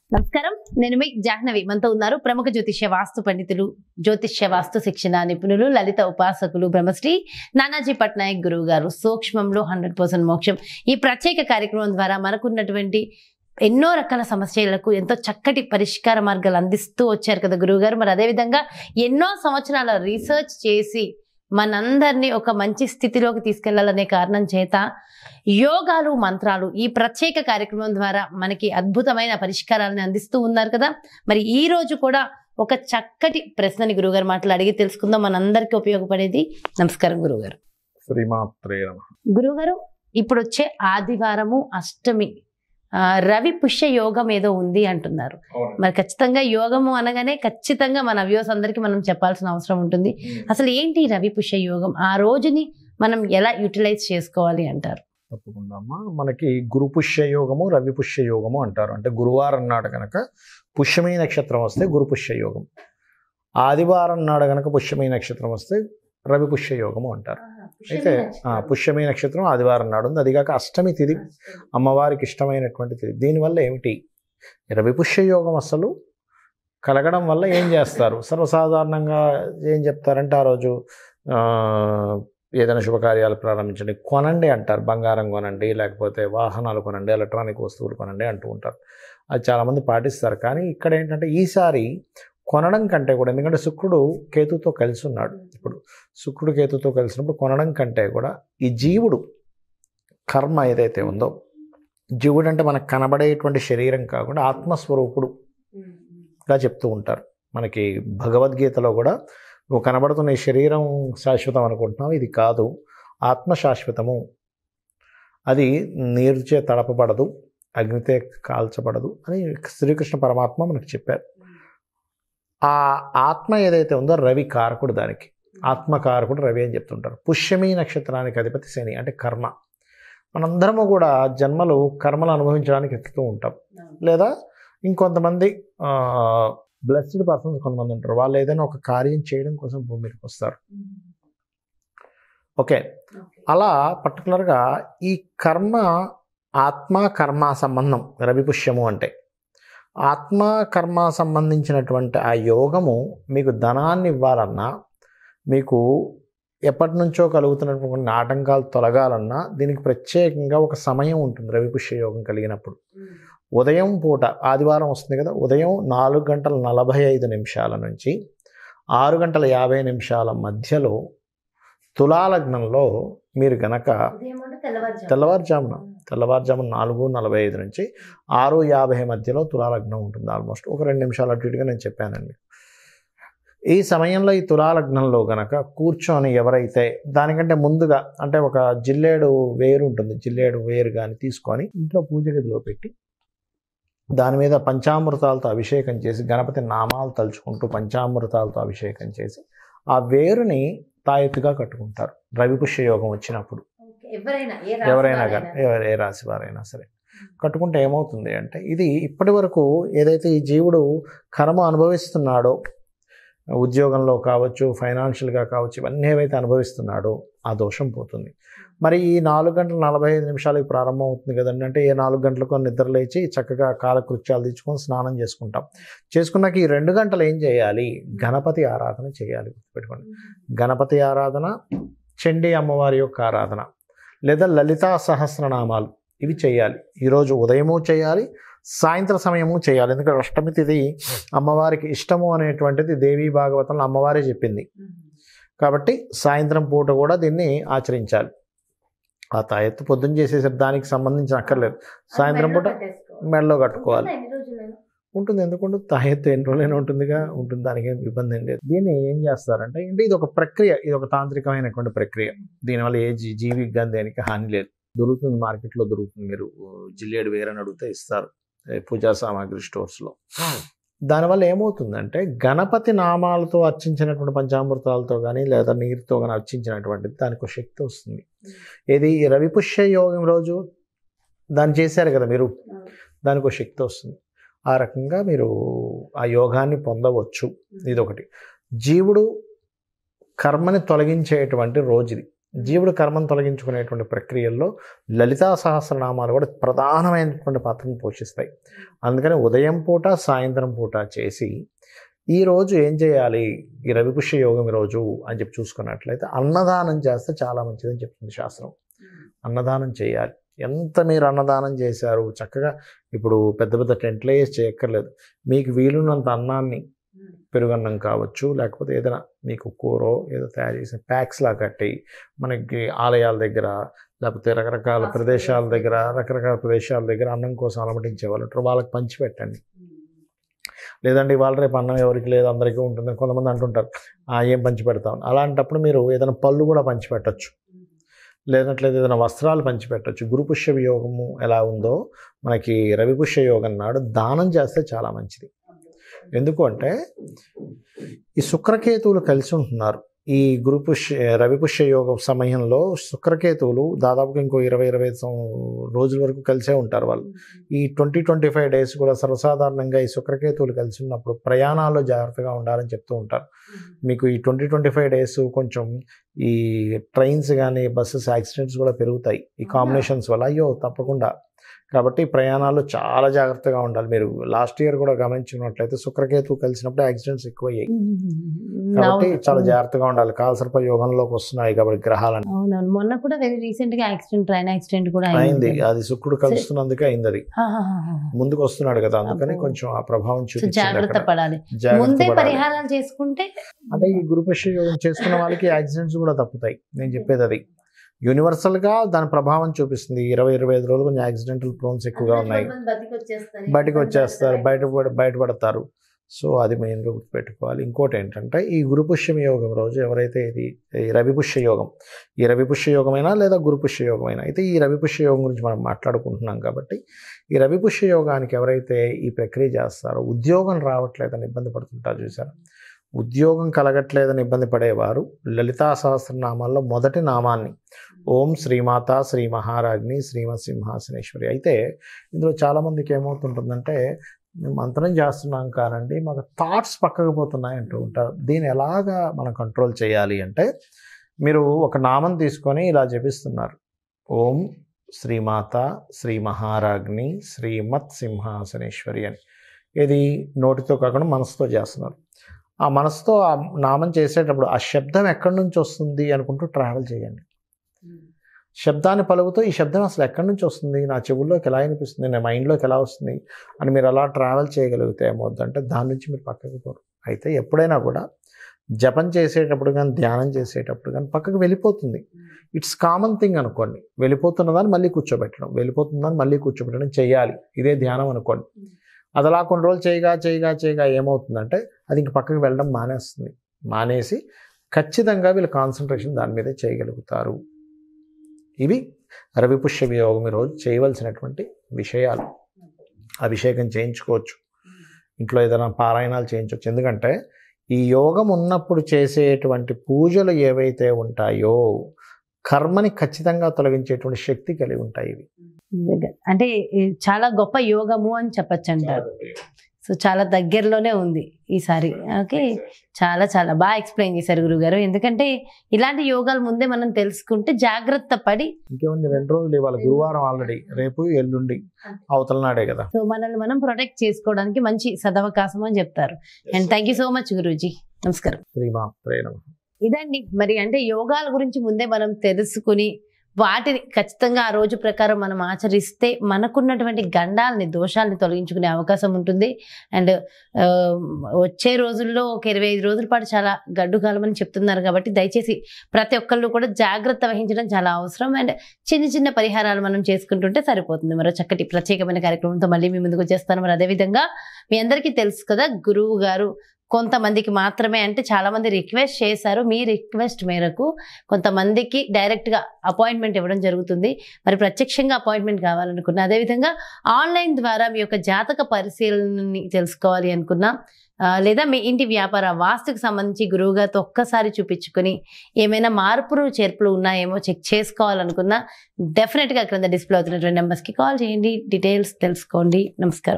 నమస్కారం, నేను మీ జాహ్నవి. మనతో ఉన్నారు ప్రముఖ జ్యోతిష్య వాస్తు పండితులు, జ్యోతిష్య వాస్తు శిక్షణ నిపుణులు, లలిత ఉపాసకులు, బ్రహ్మశ్రీ నానాజీ పట్నాయక్ గురువు గారు. సూక్ష్మంలో 100% మోక్షం ఈ ప్రత్యేక కార్యక్రమం ద్వారా మనకున్నటువంటి ఎన్నో రకాల సమస్యలకు ఎంతో చక్కటి పరిష్కార మార్గాలు అందిస్తూ వచ్చారు కదా గురువు గారు. మరి అదేవిధంగా ఎన్నో సంవత్సరాల రీసెర్చ్ చేసి మనందరినీ ఒక మంచి స్థితిలోకి తీసుకెళ్లాలనే కారణం చేత యోగాలు, మంత్రాలు ఈ ప్రత్యేక కార్యక్రమం ద్వారా మనకి అద్భుతమైన పరిష్కారాలను అందిస్తూ ఉన్నారు కదా. మరి ఈ రోజు కూడా ఒక చక్కటి ప్రశ్నని గురువుగారు మాటలు అడిగి తెలుసుకుందాం, మనందరికీ ఉపయోగపడేది. నమస్కారం గురువుగారు. శ్రీమాత్రే నమః. గురువుగారు, ఇప్పుడు వచ్చే ఆదివారము అష్టమి, రవి పుష్య యోగం ఏదో ఉంది అంటున్నారు. మరి ఖచ్చితంగా యోగము అనగానే ఖచ్చితంగా మన వ్యూస్ అందరికీ మనం చెప్పాల్సిన అవసరం ఉంటుంది. అసలు ఏంటి రవి పుష్య యోగం? ఆ రోజుని మనం ఎలా యూటిలైజ్ చేసుకోవాలి అంటారు? తప్పకుండా అమ్మా. మనకి గురు పుష్య యోగము, రవి పుష్య యోగము అంటారు. అంటే గురువారం నాడు కనుక పుష్యమీ నక్షత్రం వస్తే గురు పుష్య యోగం, ఆదివారం నాడు కనుక పుష్యమీ నక్షత్రం వస్తే రవి పుష్య యోగము అంటారు. అయితే పుష్యమీ నక్షత్రం ఆదివారం నాడు ఉంది. అదిగాక అష్టమి తిథి అమ్మవారికి ఇష్టమైనటువంటి తిథి. దీనివల్ల ఏమిటి? రవి పుష్య యోగం అసలు కలగడం వల్ల ఏం చేస్తారు? సర్వసాధారణంగా ఏం చెప్తారంటే, ఆ రోజు ఏదైనా శుభకార్యాలు ప్రారంభించండి, కొనండి అంటారు. బంగారం కొనండి, లేకపోతే వాహనాలు కొనండి, ఎలక్ట్రానిక్ వస్తువులు కొనండి అంటూ ఉంటారు. అది చాలామంది పాటిస్తారు. కానీ ఇక్కడ ఏంటంటే ఈసారి కొనడం కంటే కూడా, ఎందుకంటే శుక్రుడు కేతుతో కలిసి ఉన్నాడు. ఇప్పుడు శుక్రుడు కేతుతో కలిసినప్పుడు కొనడం కంటే కూడా ఈ జీవుడు కర్మ ఏదైతే ఉందో, జీవుడు అంటే మనకు కనబడేటువంటి శరీరం కాకుండా ఆత్మస్వరూపుడుగా చెప్తూ ఉంటారు. మనకి భగవద్గీతలో కూడా నువ్వు కనబడుతున్న ఈ శరీరం శాశ్వతం అనుకుంటున్నావు, ఇది కాదు, ఆత్మ శాశ్వతము, అది నీరుచే తడపబడదు, అగ్నితే కాల్చబడదు అని శ్రీకృష్ణ పరమాత్మ మనకు చెప్పారు. ఆ ఆత్మ ఏదైతే ఉందో రవి కారకుడు, దానికి ఆత్మకారకుడు రవి అని చెప్తుంటారు. పుష్యమీ నక్షత్రానికి అధిపతి శని, అంటే కర్మ. మనందరము కూడా జన్మలు కర్మలు అనుభవించడానికి ఎత్తుతూ ఉంటాం. లేదా ఇంకొంతమంది బ్లెస్డ్ పర్సన్స్ కొంతమంది ఉంటారు, వాళ్ళు ఏదైనా ఒక కార్యం చేయడం కోసం భూమి మీదకి వస్తారు. ఓకే, అలా పర్టికులర్గా ఈ కర్మ, ఆత్మ కర్మ సంబంధం రవి పుష్యము అంటే ఆత్మ కర్మ సంబంధించినటువంటి ఆ యోగము మీకు ధనాన్ని ఇవ్వాలన్నా, మీకు ఎప్పటి నుంచో కలుగుతున్నటువంటి ఆటంకాలు తొలగాలన్నా దీనికి ప్రత్యేకంగా ఒక సమయం ఉంటుంది. రవి పుష్య యోగం కలిగినప్పుడు ఉదయం పూట, ఆదివారం వస్తుంది కదా, ఉదయం 4:45 నుంచి 6:50 మధ్యలో తులాలగ్నంలో మీరు గనక తెల్లవారుజామున 4:45 నుంచి 6:50 మధ్యలో తులాలగ్నం ఉంటుంది. ఆల్మోస్ట్ ఒక 2 నిమిషాలు అటు ఇటుగా నేను చెప్పానండి. ఈ సమయంలో ఈ తులాలగ్నంలో గనక కూర్చొని ఎవరైతే దానికంటే ముందుగా, అంటే ఒక జిల్లేడు వేరు ఉంటుంది, జిల్లేడు వేరు కానీ తీసుకొని ఇంట్లో పూజ గదిలో పెట్టి దాని మీద పంచామృతాలతో అభిషేకం చేసి, గణపతి నామాలు తలుచుకుంటూ పంచామృతాలతో అభిషేకం చేసి ఆ వేరుని తాయెత్తుగా కట్టుకుంటారు రవి పుష్య యోగం వచ్చినప్పుడు. ఎవరైనా కానీ, ఏ రాశి వారైనా సరే కట్టుకుంటే ఏమవుతుంది అంటే, ఇది ఇప్పటి వరకు ఏదైతే ఈ జీవుడు కర్మ అనుభవిస్తున్నాడో, ఉద్యోగంలో కావచ్చు, ఫైనాన్షియల్గా కావచ్చు, ఇవన్నీ ఏవైతే అనుభవిస్తున్నాడో ఆ దోషం పోతుంది. మరి ఈ 4:45 ప్రారంభం అవుతుంది కదండి. అంటే ఏ 4 గంటలకు నిద్ర లేచి చక్కగా కాలకృత్యాలు తెచ్చుకొని స్నానం చేసుకుంటాం. చేసుకున్నాక ఈ 2 గంటలు ఏం చేయాలి? గణపతి ఆరాధన చేయాలి. గుర్తుపెట్టుకోండి, గణపతి ఆరాధన, చండీ అమ్మవారి యొక్క ఆరాధన, లేదా లలితా సహస్రనామాలు, ఇవి చేయాలి. ఈరోజు ఉదయము చేయాలి, సాయంత్ర సమయము చేయాలి. ఎందుకంటే అష్టమి తిథి అమ్మవారికి ఇష్టము అనేటువంటిది దేవీ భాగవతంలో అమ్మవారే చెప్పింది. కాబట్టి సాయంత్రం పూట కూడా దీన్ని ఆచరించాలి. ఆ తాయెత్తు పొద్దున్న చేసేసరికి దానికి సంబంధించిన అక్కర్లేదు, సాయంత్రం పూట మెడలో కట్టుకోవాలి. ఉంటుంది, ఎందుకుంటుంది, తాయెత్తు ఎన్ని రోజులైనా ఉంటుందిగా, ఉంటుంది, దానికి ఏం ఇబ్బంది ఏం లేదు. దీన్ని ఏం చేస్తారంటే, ఇది ఒక ప్రక్రియ, ఇది ఒక తాంత్రికమైనటువంటి ప్రక్రియ. దీనివల్ల ఏ జీవికి కానీ దేనికి హాని లేదు. దొరుకుతుంది, మార్కెట్లో దొరుకుతుంది. మీరు జిల్లేడు వేరని అడిగితే ఇస్తారు పూజా సామాగ్రి స్టోర్స్లో. దానివల్ల ఏమవుతుందంటే, గణపతి నామాలతో అర్చించినటువంటి పంచామృతాలతో కానీ లేదా నీరుతో కానీ అర్చించినటువంటిది దానికి ఒక శక్తి వస్తుంది. ఇది రవి పుష్య యోగం రోజు దాన్ని చేశారు కదా మీరు, దానికి ఒక శక్తి వస్తుంది. ఆ రకంగా మీరు ఆ యోగాన్ని పొందవచ్చు. ఇదొకటి. జీవుడు కర్మని తొలగించేటువంటి రోజు ఇది. జీవుడు కర్మను తొలగించుకునేటువంటి ప్రక్రియల్లో లలితా సహస్రనామాలు కూడా ప్రధానమైనటువంటి పాత్రను పోషిస్తాయి. అందుకని ఉదయం పూట సాయంత్రం పూట చేసి ఈరోజు ఏం చేయాలి, ఈ రవి పుష్య యోగం రోజు అని చెప్పి చూసుకున్నట్లయితే అన్నదానం చేస్తే చాలా మంచిదని చెప్తుంది శాస్త్రం. అన్నదానం చేయాలి. ఎంత మీరు అన్నదానం చేశారు, చక్కగా ఇప్పుడు పెద్ద పెద్ద టెంట్లే చేయక్కర్లేదు, మీకు వీలున్నంత అన్నాన్ని, పెరుగన్నం కావచ్చు, లేకపోతే ఏదైనా మీకు కూరో ఏదో తయారు చేసిన ప్యాక్స్లా కట్టి మనకి ఆలయాల దగ్గర లేకపోతే రకరకాల ప్రదేశాల దగ్గర అన్నం కోసం అలమటించే వాళ్ళు ఉంటారు, వాళ్ళకి పంచిపెట్టండి. లేదంటే ఇవాళ రేపు అన్నం ఎవరికి లేదు అందరికీ ఉంటుంది, కొంతమంది అంటుంటారు ఏం పంచిపెడతాం. అలాంటప్పుడు మీరు ఏదైనా పళ్ళు కూడా పంచిపెట్టచ్చు, లేనట్లయితే ఏదైనా వస్త్రాలు పంచిపెట్టచ్చు. గురుపుష్య యోగము ఎలా ఉందో మనకి రవిపుష్య యోగం నాడు దానం చేస్తే చాలా మంచిది. ఎందుకు అంటే ఈ శుక్రకేతువులు కలిసి ఉంటున్నారు. ఈ రవిపుష్య యోగం సమయంలో శుక్రకేతువులు దాదాపుగా ఇంకో 20-25 రోజుల వరకు కలిసే ఉంటారు వాళ్ళు. ఈ 20-25 డేస్ కూడా సర్వసాధారణంగా ఈ శుక్రకేతువులు కలిసి ఉన్నప్పుడు ప్రయాణాల్లో జాగ్రత్తగా ఉండాలని చెప్తూ ఉంటారు. మీకు ఈ 20-25 డేస్ కొంచెం ఈ ట్రైన్స్ కానీ బస్సెస్ యాక్సిడెంట్స్ కూడా పెరుగుతాయి ఈ కాంబినేషన్స్ వల్ల. అయ్యో తప్పకుండా. కాబట్టి ప్రయాణాల్లో చాలా జాగ్రత్తగా ఉండాలి. మీరు లాస్ట్ ఇయర్ కూడా గమనించినట్లయితే శుక్రకేతువు కలిసినప్పుడు యాక్సిడెంట్స్ ఎక్కువయ్యాయి. కాబట్టి చాలా జాగ్రత్తగా ఉండాలి. కాలసర్ప యోగంలోకి వస్తున్నాయి కాబట్టి గ్రహాలను. అవునవును, మొన్న కూడా వెరీ రీసెంట్ గా ట్రైన్ యాక్సిడెంట్ కూడా అయింది. అది శుక్రుడు కలుస్తున్నందుకే అయింది. అది ముందుకు వస్తున్నాడు కదా, అందుకని కొంచెం ఆ ప్రభావం చూపించాలి. జాగ్రత్త పడాలి. ముందే పరిహారాలు చేసుకుంటే అంటే ఈ గురుపుష్య యోగం చేసుకున్న వాళ్ళకి యాక్సిడెంట్స్ కూడా తప్పుతాయి. నేను చెప్పేది అది యూనివర్సల్గా దాని ప్రభావం చూపిస్తుంది. 20-25 రోజులు కొంచెం యాక్సిడెంటల్ ప్రోన్స్ ఎక్కువగా ఉన్నాయి, బయటకు వచ్చేస్తారు, బయటపడతారు. సో అది మెయిన్గా గుర్తుపెట్టుకోవాలి. ఇంకోటి ఏంటంటే ఈ గురుపుష్యం యోగం రోజు ఎవరైతే ఈ రవిపుష్య యోగమైనా లేదా గురుపుష్య యోగమైనా అయితే ఈ రవిపుష్య యోగం గురించి మనం మాట్లాడుకుంటున్నాం కాబట్టి ఈ రవిపుష్య యోగానికి ఎవరైతే ఈ ప్రక్రియ చేస్తారో ఉద్యోగం రావట్లేదని ఇబ్బంది పడుతుంటారు చూసారు. ఉద్యోగం కలగట్లేదని ఇబ్బంది పడేవారు లలితా సహస్రనామాల్లో మొదటి నామాన్ని ఓం శ్రీమాత శ్రీ మహారాజ్ని శ్రీమత్ సింహాసనేశ్వరి. అయితే ఇందులో చాలామందికి ఏమవుతుంటుందంటే మంత్రం చేస్తున్నాం కానండి మాకు థాట్స్ పక్కకు పోతున్నాయి అంటూ ఉంటారు. దీన్ని ఎలాగా మనం కంట్రోల్ చేయాలి అంటే మీరు ఒక నామం తీసుకొని ఇలా జపిస్తున్నారు, ఓం శ్రీమాత శ్రీ మహారాజ్ని శ్రీమత్ సింహాసనేశ్వరి అని. ఇది నోటితో కాకుండా మనసుతో చేస్తున్నారు. ఆ మనసుతో ఆ నామం చేసేటప్పుడు ఆ శబ్దం ఎక్కడి నుంచి వస్తుంది అనుకుంటూ ట్రావెల్ చేయండి. శబ్దాన్ని పలుకుతూ ఈ శబ్దం అసలు ఎక్కడి నుంచి వస్తుంది, నా చెవుల్లోకి ఎలా అనిపిస్తుంది, నా మైండ్లోకి ఎలా వస్తుంది అని మీరు అలా ట్రావెల్ చేయగలిగితే ఏమవుతుందంటే దాని నుంచి మీరు పక్కకు పోరు. అయితే ఎప్పుడైనా కూడా జపం చేసేటప్పుడు కానీ ధ్యానం చేసేటప్పుడు కానీ పక్కకు వెళ్ళిపోతుంది. ఇట్స్ కామన్ థింగ్ అనుకోండి. వెళ్ళిపోతున్నదాన్ని మళ్ళీ కూర్చోబెట్టడం చేయాలి. ఇదే ధ్యానం అనుకోండి. అది అలా కొన్ని రోజులు చేయగా ఏమవుతుందంటే అది ఇంక పక్కకు వెళ్ళడం మానేసి ఖచ్చితంగా వీళ్ళు కాన్సన్ట్రేషన్ దాని మీదే చేయగలుగుతారు. ఇవి రవిపుష్య యోగం రోజు చేయవలసినటువంటి విషయాలు. అభిషేకం చేయించుకోవచ్చు, ఇంట్లో ఏదైనా పారాయణాలు చేయించవచ్చు. ఎందుకంటే ఈ యోగం ఉన్నప్పుడు చేసేటువంటి పూజలు ఏవైతే ఉంటాయో కర్మని ఖచ్చితంగా తొలగించేటువంటి శక్తి కలిగి ఉంటాయి. ఇవి అంటే చాలా గొప్ప యోగము అని చెప్పచ్చు అంటారు. సో చాలా దగ్గరలోనే ఉంది ఈసారి. ఓకే, చాలా చాలా బాగా ఎక్స్ప్లెయిన్ చేశారు గురుగారు. ఎందుకంటే ఇలాంటి యోగాలు ముందే మనం తెలుసుకుంటే జాగ్రత్త పడి ఇంకేముంది 2 రోజులు ఇవాళ గురువారం, ఆల్రెడీ రేపు ఎల్లుండి అవతల నాడే కదా. సో మనల్ని మనం ప్రొటెక్ట్ చేసుకోవడానికి మంచి సదవకాశం అని చెప్తారు. And thank you so much గురూజీ. నమస్కారం. ఇదండి మరి అంటే యోగాల గురించి ముందే మనం తెలుసుకుని వాటిని ఖచ్చితంగా ఆ రోజు ప్రకారం మనం ఆచరిస్తే మనకున్నటువంటి గండాలని దోషాలని తొలగించుకునే అవకాశం ఉంటుంది. అండ్ వచ్చే రోజుల్లో ఒక 25 రోజుల పాటు చాలా గడ్డు కాలం అని చెప్తున్నారు కాబట్టి దయచేసి ప్రతి ఒక్కళ్ళు కూడా జాగ్రత్త వహించడం చాలా అవసరం. అండ్ చిన్న చిన్న పరిహారాలు మనం చేసుకుంటుంటే సరిపోతుంది. మరో చక్కటి ప్రత్యేకమైన కార్యక్రమంతో మళ్ళీ మీ ముందుకు వచ్చేస్తాను. మరి అదేవిధంగా మీ అందరికీ తెలుసు కదా, గురువు గారు కొంతమందికి మాత్రమే అంటే చాలా మంది రిక్వెస్ట్ చేశారు. మీ రిక్వెస్ట్ మేరకు కొంతమందికి డైరెక్ట్గా అపాయింట్మెంట్ ఇవ్వడం జరుగుతుంది. మరి ప్రత్యక్షంగా అపాయింట్మెంట్ కావాలనుకున్నా, అదేవిధంగా ఆన్లైన్ ద్వారా మీ యొక్క జాతక పరిశీలనని తెలుసుకోవాలి అనుకున్నా, లేదా మీ ఇంటి వ్యాపార వాస్తుకు సంబంధించి గురువుగారితో ఒక్కసారి చూపించుకొని ఏమైనా మార్పులు చేర్పులు ఉన్నాయేమో చెక్ చేసుకోవాలనుకున్నా డెఫినెట్గా క్రింద డిస్ప్లే అవుతున్నటువంటి నెంబర్స్కి కాల్ చేయండి, డీటెయిల్స్ తెలుసుకోండి. నమస్కారం.